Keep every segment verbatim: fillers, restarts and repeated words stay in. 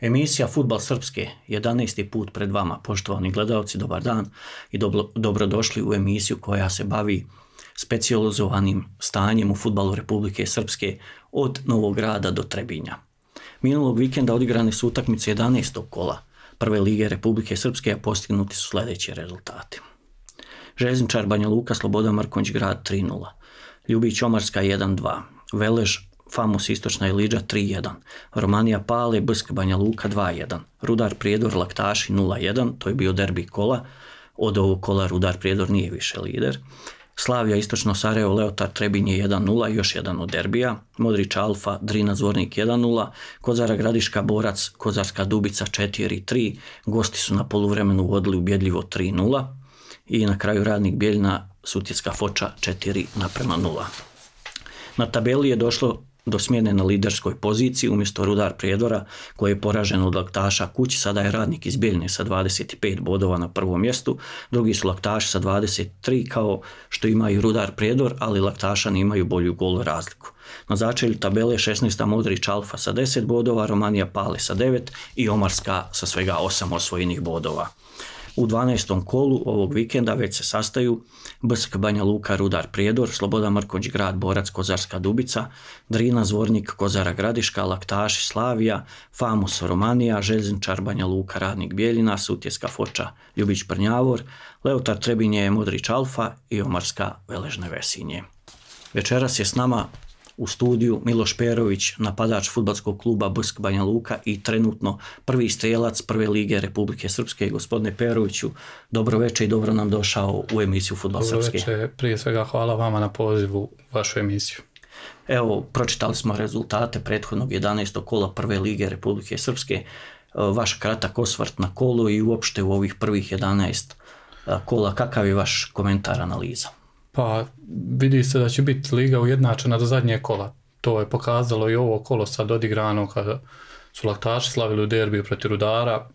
Emisija Fudbal Srpske, jedanaesti put pred vama, poštovani gledalci, dobar dan i dobro, dobrodošli u emisiju koja se bavi specijalizovanim stanjem u fudbalu Republike Srpske od Novog Grada do Trebinja. Minulog vikenda odigrane su utakmice jedanaestog kola Prve lige Republike Srpske, a postignuti su sljedeći rezultati. Željezničar Banja Luka, Slobodan Marković grad tri nula, Ljubić Omarska jedan dva, Velež Famos Istočna Ilidža tri jedan, Romanija Pale B S K Banja Luka dva jedan, Rudar Prijedor Laktaši nula jedan, to je bio derbi kola, od ovog kola Rudar Prijedor nije više lider. Slavija Istočno Sarajevo Leotar Trebinje jedan nula, još jedan od derbija, Modrić Alfa Drina Zvornik jedan nula, Kozara Gradiška Borac Kozarska Dubica četiri tri, gosti su na poluvremenu vodili ubjedljivo tri nula i na kraju Radnik Bijeljina Sutjeska Foča četiri naprema nula. Na tabeli je došlo do smjene na liderskoj poziciji, umjesto Rudar Prijedora koji je poražen od Laktaša kući, sada je Radnik iz Bijeljine sa dvadeset pet bodova na prvom mjestu, drugi su Laktaši sa dvadeset tri kao što imaju Rudar Prijedor, ali Laktašani imaju bolju gol razliku. Na začelju tabele šesnaesta Modrić Alfa sa deset bodova, Romanija Pale sa devet i Omarska sa svega osam osvojenih bodova. U dvanaestom kolu ovog vikenda već se sastaju B S K Banja Luka Rudar Prijedor, Slobodan Marković grad Borac Kozarska Dubica, Drina Zvornik Kozara Gradiška, Laktaši Slavija, Famos Romanija, Željezničar Banja Luka Radnik Bijeljina, Sutjeska Foča Ljubić Prnjavor, Leotar Trebinje Modrić Alfa i Omarska Veležne Vesinje. Večeras je s nama u studiju Miloš Perović, napadač fudbalskog kluba B S K Banja Luka i trenutno prvi strijelac Prve lige Republike Srpske. Gospodine Peroviću, dobro večer i dobro nam došao u emisiju Fudbal Srpske. Dobro večer, prije svega hvala vama na pozivu u vašu emisiju. Evo, pročitali smo rezultate prethodnog jedanaestog kola Prve lige Republike Srpske. Vaš kratak osvrt na kolo i uopšte u ovih prvih jedanaest kola, kakav je vaš komentar, analiza? Pa vidi se da će biti liga ujednačena do zadnje kola. To je pokazalo i ovo kolo sad odigrano kada su Laktaši slavili u derbiju protiv Rudara.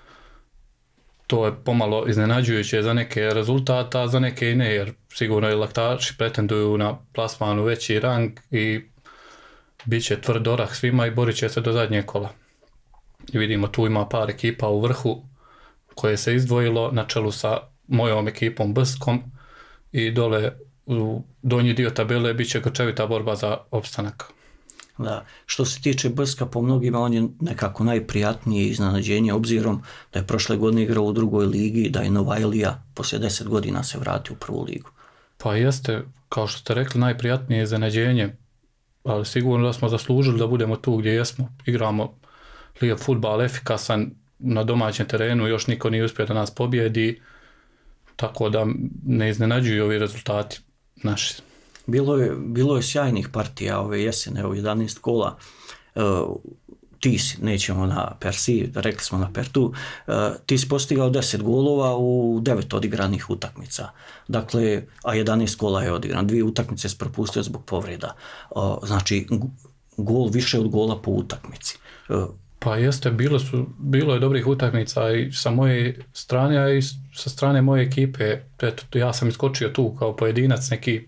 To je pomalo iznenađujuće za neke rezultata, a za neke i ne, jer sigurno i Laktaši pretenduju na plasmanu veći rang i bit će tvrd orah svima i borit će se do zadnje kola. I vidimo tu ima par ekipa u vrhu koje se izdvojilo na čelu sa mojom ekipom B S K-om, i dole u donji dio tabele bit će grčevita borba za opstanak. Da. Što se tiče B S K-a, po mnogima on je nekako najprijatnije iznenađenje, obzirom da je prošle godine igrao u drugoj ligi, da je Novajlija poslije deset godina se vrati u prvu ligu. Pa jeste, kao što ste rekli, najprijatnije iznenađenje, ali sigurno da smo zaslužili da budemo tu gdje jesmo. Igramo lijep fudbal, efikasan na domaćem terenu, još niko nije uspio da nas pobjedi, tako da ne iznenađuju ovi rezultati naši. Bilo je, bilo je sjajnih partija ove jesene, evo jedanaest kola. E, ti si, nećemo na Persi, rekli smo na Pertu, e, ti si postigao deset golova u devet odigranih utakmica. Dakle, a jedanaest kola je odigran. Dvije utakmice si propustio zbog povreda. E, znači, gol više od gola po utakmici. E, Pa jeste, bilo, su, bilo je dobrih utakmica i sa moje strane, a i sa strane moje ekipe. Eto, ja sam iskočio tu kao pojedinac neki,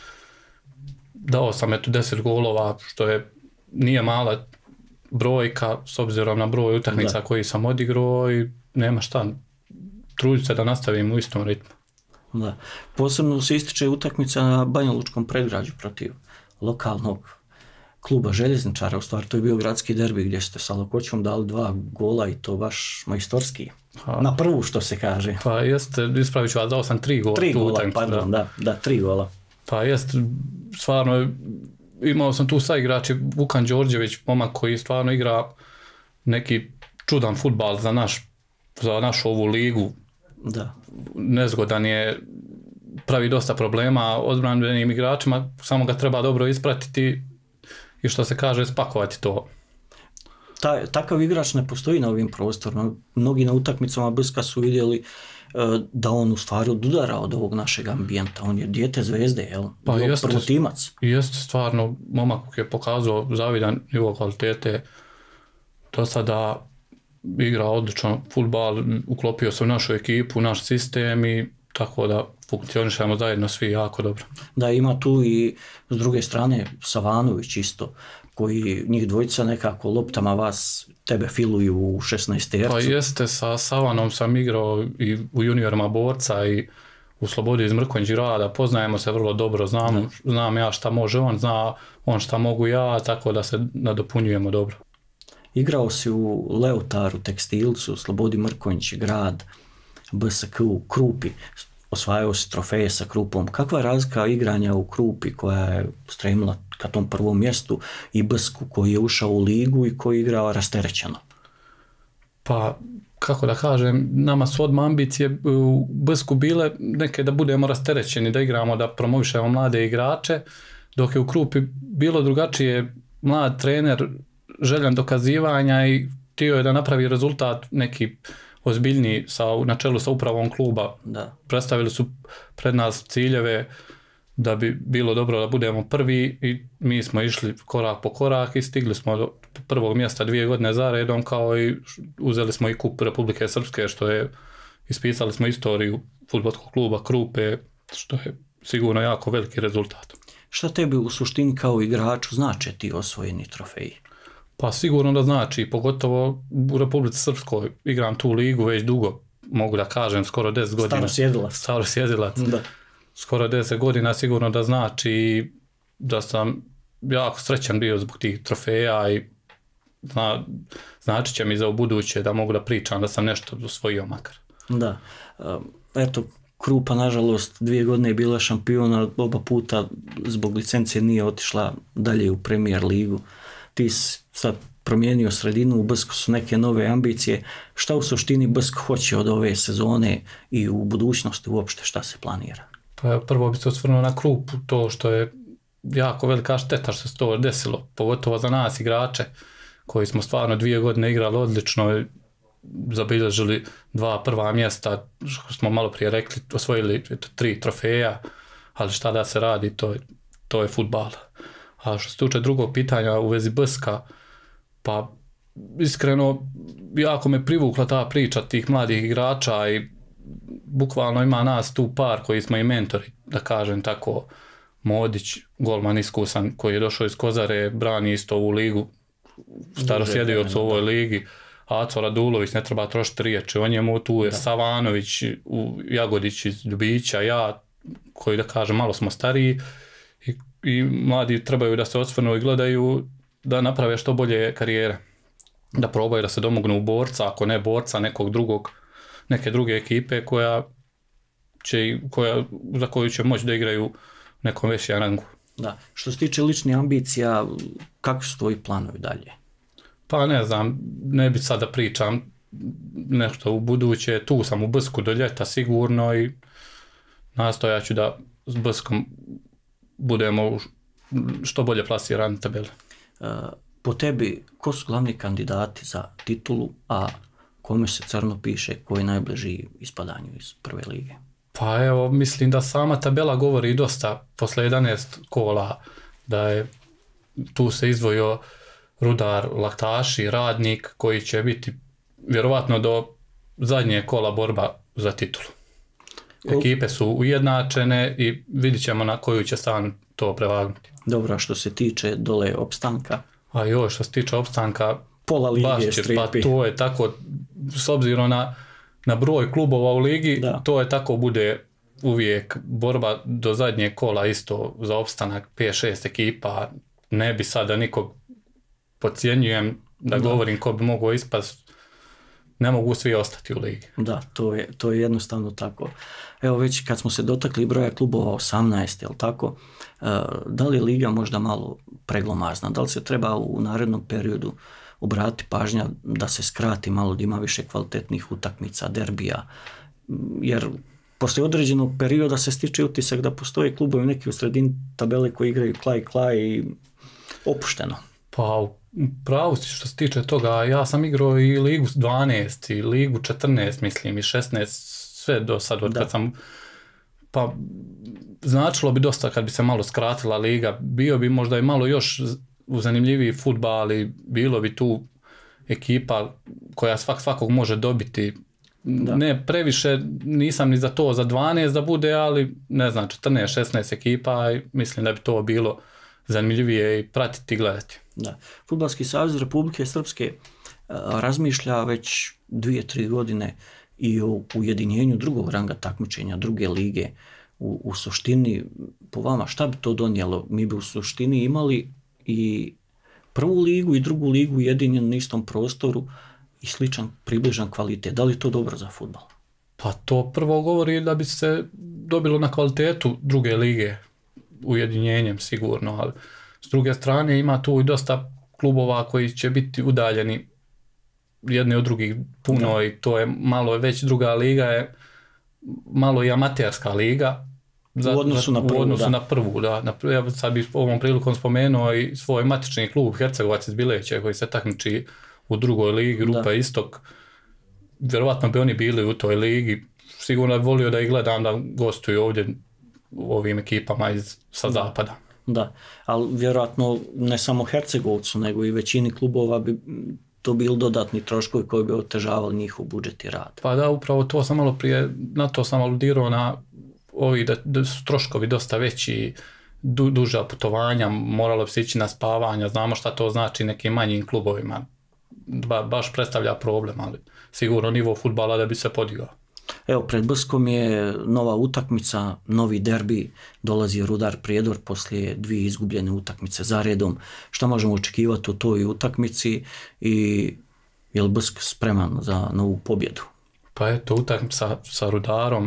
dao sam eto deset golova, što je nije mala brojka s obzirom na broj utakmica da. Koji sam odigrao i nema šta, trudit se da nastavim u istom ritmu. Da. Posebno se ističe utakmica na Banja Lučkom predgrađu protiv lokalnog kluba Željezničara, u stvari to je bio gradski derbi gdje ste sa Lakoćom dali dva gola i to baš majstorski. Ha. Na prvu, što se kaže. Pa jeste, ispravit ću vas, dao sam tri gola. Tri gola, pardon, da. da, da, tri gola. Pa jeste, stvarno, imao sam tu sa igrači, Vukan Đorđević, momak koji stvarno igra neki čudan fudbal za, naš, za našu ovu ligu. Da. Nezgodan je, pravi dosta problema odbrambenim igračima, samo ga treba dobro ispratiti i što se kaže, spakovati to. Ta, takav igrač ne postoji na ovim prostorima. Mnogi na utakmicama B S K-a su vidjeli uh, da on u stvari odudara od ovog našeg ambijenta. On je dijete zvezde, jel? Pa jeste, prvotimac. Jeste stvarno, momak je pokazao zavidan nivo kvalitete. Do sada igra odličan fudbal, uklopio se u našu ekipu, u naš sistem i tako da funkcionišemo zajedno svi jako dobro. Da, ima tu i s druge strane Savanović isto, koji njih dvojica nekako loptama vas tebe filuju u šesnaestercu. Pa jeste, sa Savanom sam igrao i u juniorima borca i u Slobodi iz Mrkonjić Grada, poznajemo se vrlo dobro, znam, znam ja šta može on, zna on šta mogu ja, tako da se nadopunjujemo dobro. Igrao si u Leotaru, Tekstilcu, Slobodi Mrkonjić Grad, B S K u Krupi, osvajao si trofeje sa Krupom. Kakva je razlika igranja u Krupi koja je stremila ka tom prvom mjestu i B S K koji je ušao u ligu i koji igrao rasterećeno? Pa, kako da kažem, nama su odmah ambicije u B S K-u bile neke da budemo rasterećeni, da igramo, da promovišemo mlade igrače, dok je u Krupi bilo drugačije, mlad trener, željan dokazivanja i htio je da napravi rezultat neki ozbiljniji sa, na čelu sa upravom kluba. Da. Predstavili su pred nas ciljeve da bi bilo dobro da budemo prvi i mi smo išli korak po korak i stigli smo do prvog mjesta dvije godine za redom, kao i uzeli smo i kup Republike Srpske, što je, ispisali smo istoriju fudbalskog kluba Krupe, što je sigurno jako veliki rezultat. Šta tebi u suštini kao igraču znače ti osvojeni trofeji? Pa sigurno da znači, pogotovo u Republici Srpskoj, igram tu ligu već dugo, mogu da kažem, skoro deset godina. Staro sjedilac. Staro sjedilac. Da. Skoro deset godina sigurno da znači da sam jako srećan bio zbog tih trofeja i zna, znači će mi za u buduće da mogu da pričam da sam nešto osvojio makar. Da. Eto, Krupa, nažalost, dvije godine je bila šampiona, oba puta zbog licencije nije otišla dalje u Premier ligu. Ti si sad promijenio sredinu, u B S K-u su neke nove ambicije. Šta u suštini B S K hoće od ove sezone i u budućnosti uopšte šta se planira? Pa prvo bi se osvrnuo na Krupu, to što je jako velika šteta što se to desilo, pogotovo za nas igrače koji smo stvarno dvije godine igrali odlično, zabilježili dva prva mjesta, što smo malo prije rekli, osvojili tri trofeja, ali šta da se radi, to je, to je fudbal. A što se tiče drugog pitanja u vezi B S K-a, pa iskreno jako me privukla ta priča tih mladih igrača i bukvalno ima nas tu par koji smo i mentori, da kažem tako. Modić, golman iskusan koji je došao iz Kozare, brani isto u ligu, starosjedioc u ovoj ligi. Aco Radulović, ne treba trošiti riječi o njemu, tu je da. Savanović, u Jagodić iz Ljubića, ja koji da kažem malo smo stariji i, i mladi trebaju da se osvrnu i gledaju da naprave što bolje karijere, da probaju da se domognu borca, ako ne borca, nekog drugog, neke druge ekipe koja će, koja, za koju će moći da igraju nekom većem rangu. Da. Što se tiče ličnih ambicija, kako su tvoji planovi dalje? Pa ne znam, ne bi sad da pričam nešto u buduće, tu sam u B S K-u do ljeta sigurno i nastojat ću da s B S K-om budemo što bolje plasirani tabele. Uh, po tebi, ko su glavni kandidati za titulu, a kome se crno piše koji je najbliži ispadanju iz prve lige? Pa evo, mislim da sama tabela govori dosta posle jedanaest kola, da je tu se izdvojio Rudar, Laktaši, Radnik, koji će biti vjerovatno do zadnje kola borba za titulu. Ekipe su ujednačene i vidit ćemo na koju će stranu to prevagnuti. Dobro, što se tiče dole opstanka? A joj, što se tiče opstanka, pola lige stripi. Pa to je tako, s obzirom na, na broj klubova u ligi, da. To je tako bude uvijek borba do zadnje kola isto za opstanak pet šest ekipa. Ne bi sada nikog podcjenjujem da, da govorim ko bi mogao ispast, ne mogu svi ostati u ligi. Da, to je, to je jednostavno tako. Evo već kad smo se dotakli broja klubova osamnaest, jel tako, da li je liga možda malo preglomazna, da li se treba u narednom periodu obratiti pažnja da se skrati malo, da ima više kvalitetnih utakmica, derbija, jer posle određenog perioda se stiče utisak da postoje klubovi neki u sredini tabele koji igraju klaj klaj i opušteno. Pa pravo si što se tiče toga, ja sam igrao i ligu dvanaest i ligu četrnaest, mislim, i šesnaest, sve do sad, od kad sam, pa značilo bi dosta kad bi se malo skratila liga, bio bi možda i malo još zanimljiviji fudbal, ali bilo bi tu ekipa koja svak svakog može dobiti. Da. Ne previše, nisam ni za to za dvanaest da bude, ali ne znam, četrnaest šesnaest ekipa i mislim da bi to bilo zanimljivije i pratiti i gledati. Da. Fudbalski savez Republike Srpske razmišlja već dvije, tri godine i o ujedinjenju drugog ranga takmičenja, druge lige. U, u suštini, po vama, šta bi to donijelo? Mi bi u suštini imali i prvu ligu i drugu ligu ujedinjenu na istom prostoru i sličan, približan kvalitet. Da li je to dobro za fudbal? Pa to prvo govori da bi se dobilo na kvalitetu druge lige ujedinjenjem sigurno, ali s druge strane ima tu i dosta klubova koji će biti udaljeni jedni od drugih puno da. I to je malo već druga liga je malo i amaterska liga za, u odnosu na prvu. U odnosu da. na prvu, da. Na, ja sad bih ovom prilikom spomenuo i svoj matični klub Hercegovac iz Bileća koji se takmiči u drugoj ligi, Grupa da. Istok. Vjerovatno bi oni bili u toj ligi. Sigurno bi volio da ih gledam da gostuju ovdje u ovim ekipama iz, sa zapada. Da, ali vjerojatno ne samo Hercegovcu, nego i većini klubova bi to bili dodatni troškovi koji bi otežavali njihov budžet i rad. Pa da, upravo to sam malo prije, na to sam aludirao na ovi da, da su troškovi dosta veći, du, duža putovanja, moralo bi se ići na spavanja, znamo šta to znači nekim manjim klubovima. Ba, baš predstavlja problem, ali sigurno nivo fudbala da bi se podigao. Evo, pred Brskom je nova utakmica, novi derbi, dolazi Rudar Prijedor poslije dvije izgubljene utakmice za redom. Šta možemo očekivati u toj utakmici i je li Brsk spreman za novu pobjedu? Pa eto, utakmica sa Rudarom,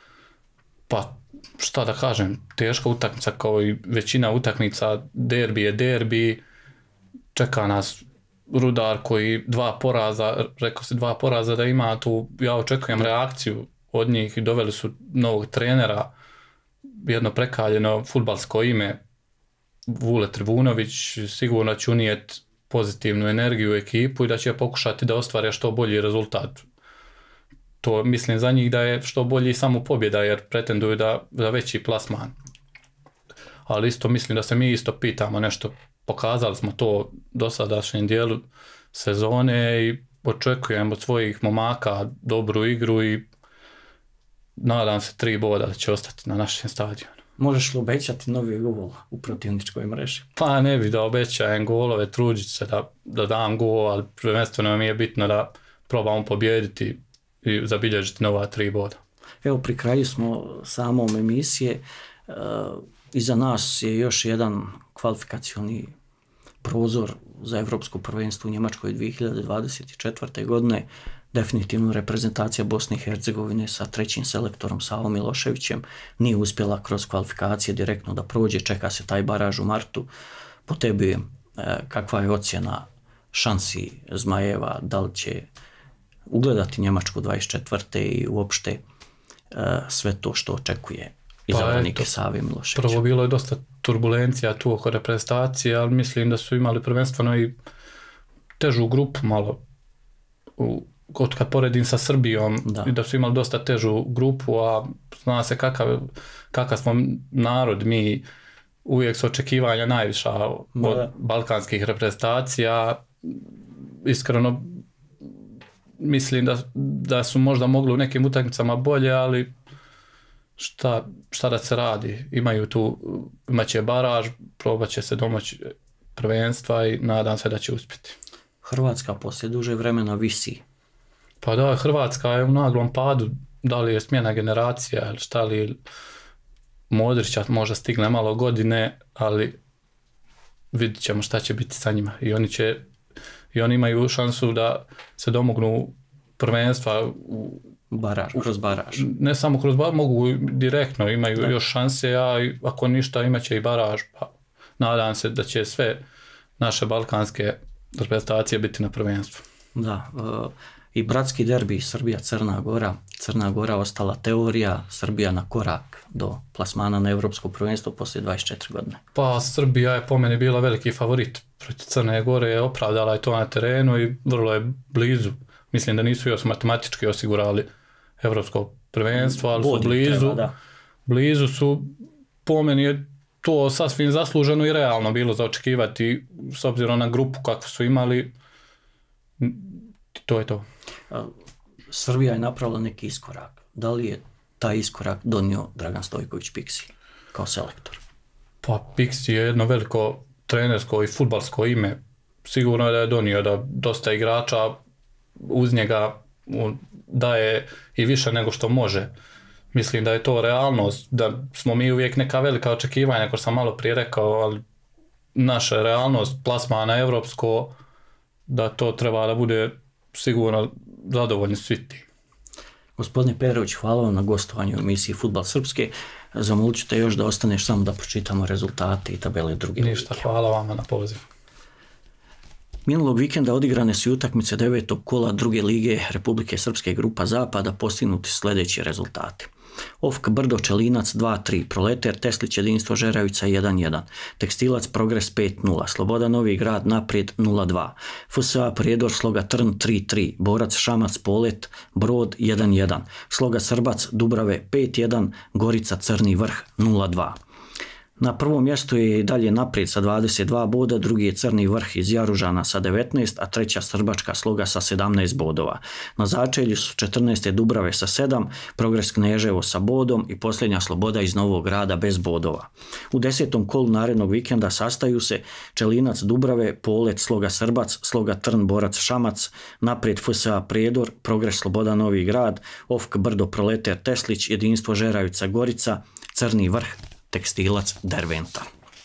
pa šta da kažem, teška utakmica kao i većina utakmica, derbi je derbi, čeka nas Rudar koji dva poraza, rekao se dva poraza da ima tu, ja očekujem reakciju od njih i doveli su novog trenera, jedno prekaljeno fudbalsko ime, Vule Trivunović, sigurno će unijeti pozitivnu energiju u ekipu i da će pokušati da ostvare što bolji rezultat. To mislim za njih da je što bolji samo pobjeda jer pretenduju da, da veći plasman. Ali isto mislim da se mi isto pitamo nešto. Pokazali smo to dosadašnjem dijelu sezone i očekujem od svojih momaka dobru igru i nadam se tri boda da će ostati na našem stadionu. Možeš li obećati novi gol u protivničkoj mreži? Pa ne bi da obećajem golove, trudit se da, da dam gol, ali prvenstveno mi je bitno da probamo pobijediti i zabilježiti nova tri boda. Evo, pri kraju smo samom emisije. Uh, iza nas je još jedan kvalifikacioni prozor za evropsko prvenstvo u Njemačkoj dvije hiljade dvadeset četvrte. godine. Definitivno reprezentacija Bosne i Hercegovine sa trećim selektorom Savom Miloševićem nije uspjela kroz kvalifikacije direktno da prođe. Čeka se taj baraž u martu. Po tebi, e, kakva je ocjena šansi Zmajeva, da li će ugledati Njemačku dvadeset četvrte i uopšte e, sve to što očekuje izabranike pa Save Miloševića? Prvo bilo je dosta turbulencija tu oko reprezentacije, ali mislim da su imali prvenstveno i težu grupu malo u od kad poredim sa Srbijom da. I da su imali dosta težu grupu, a zna se kakav, kakav smo narod, mi uvijek su očekivanja najviša od da. balkanskih reprezentacija. Iskreno mislim da, da su možda mogli u nekim utakmicama bolje, ali šta, šta da se radi, imaju tu, imat će baraž, probat će se domoći prvenstva i nadam se da će uspjeti. Hrvatska poslije duže vremena visi. Pa da, Hrvatska je u naglom padu, da li je smjena generacija ili šta li, Modrića možda stigne malo godine, ali vidit ćemo šta će biti sa njima. I oni će, i oni imaju šansu da se domognu prvenstva u baraž, kroz baraž. Ne samo kroz baraž, mogu direktno, imaju da. Još šanse, a ako ništa imat će i baraž, pa nadam se da će sve naše balkanske reprezentacije biti na prvenstvu. Da, uh, i bratski derbi Srbija-Crna Gora. Crna Gora ostala teorija, Srbija na korak do plasmana na evropsko prvenstvo poslije dvadeset četiri godine. Pa Srbija je po meni bila veliki favorit protiv Crne Gore, je opravdala je to na terenu i vrlo je blizu. Mislim da nisu još matematički osigurali evropsko prvenstvo, ali Bodi su blizu. Treba, da. Blizu su, po meni je to sasvim zasluženo i realno bilo za očekivati s obzirom na grupu kakvu su imali. To je to. Srbija je napravila neki iskorak. Da li je taj iskorak donio Dragan Stojković Piksi kao selektor? Pa Piksi je jedno veliko trenersko i fudbalsko ime. sigurno da je donio da dosta igrača uz njega daje i više nego što može. Mislim da je to realnost, da smo mi uvijek neka velika očekivanja, kao što sam malo prije rekao, ali naša realnost, plasmana evropsko, da to treba da bude sigurno zadovoljni svi ti. Gospodine Perović, hvala vam na gostovanju u emisiji Fudbal Srpske. Zamolit ću te još da ostaneš samo da pročitamo rezultate i tabele druge lige. Ništa, hvala vama na poziv. Minulog vikenda odigrane su utakmice devetog kola druge lige Republike Srpske grupa Zapada, postignuti sljedeći rezultati. O F K Brdo Čelinac dva tri, Proleter Teslić Jedinstvo Žeravica jedan jedan, Tekstilac Progres pet nula, Sloboda Novi Grad Naprijed nula dva, F S A Prijedor Sloga Trn tri tri, Borac Šamac Polet Brod jedan jedan, Sloga Srbac Dubrave pet jedan, Gorica Crni Vrh nula dva. Na prvom mjestu je i dalje Naprijed sa dvadeset dva boda, drugi je Crni Vrh iz Jaružana sa devetnaest, a treća Srbačka Sloga sa sedamnaest bodova. Na začelju su četrnaeste Dubrave sa sedam, Progres Kneževo sa bodom i posljednja Sloboda iz Novog Grada bez bodova. U desetom kolu narednog vikenda sastaju se Čelinac Dubrave, Polet Sloga Srbac, Sloga Trn Borac Šamac, Naprijed F S A Prijedor, Progres Sloboda Novi Grad, O F K Brdo Proleter Teslić, Jedinstvo Žeravica Gorica, Crni Vrh Tekstilac Derventa.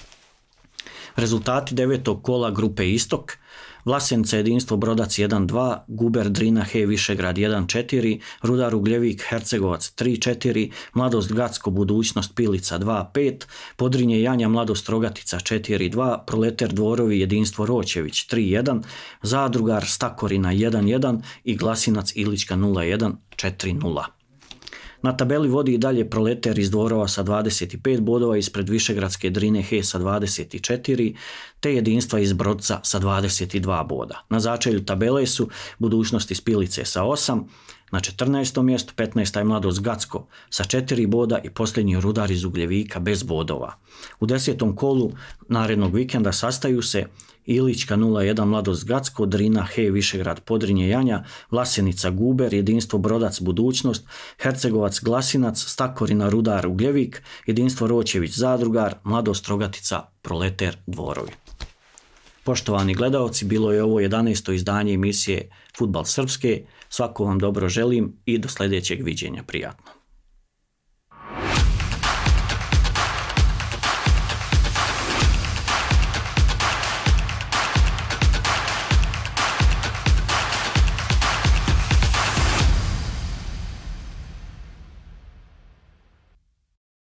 Rezultati devetog kola grupe Istok: Vlasenica Jedinstvo Brodac jedan dva, Guber Drina He Višegrad jedan četiri, Rudar Ugljevik Hercegovac tri četiri, Mladost Gacko Budućnost Pilica dva pet, Podrinje Janja Mladost Rogatica četiri dva, Proleter Dvorovi Jedinstvo Roćević tri jedan, Zadrugar Stakorina jedan jedan i Glasinac Ilička nula jedan četiri nula. Na tabeli vodi i dalje Proleter iz Dvorova sa dvadeset pet bodova, ispred Višegradske Drine He sa dvadeset četiri, te Jedinstva iz Brodca sa dvadeset dva boda. Na začelju tabele su Budućnost iz Pilice sa osam, na četrnaestom mjestu petnaesta je Mladost Gacko sa četiri boda i posljednji Rudar iz Ugljevika bez bodova. U desetom kolu narednog vikenda sastaju se Ilička nula jedan Mladost Gacko, Drina He Višegrad Podrinje Janja, Vlasenica Guber, Jedinstvo Brodac Budućnost, Hercegovac Glasinac, Stakorina Rudar Ugljevik, Jedinstvo Roćević Zadrugar, Mladost Rogatica Proleter Dvorovi. Poštovani gledaoci, bilo je ovo jedanaesto izdanje emisije Fudbal Srpske. Svako vam dobro želim i do sljedećeg viđenja. Prijatno.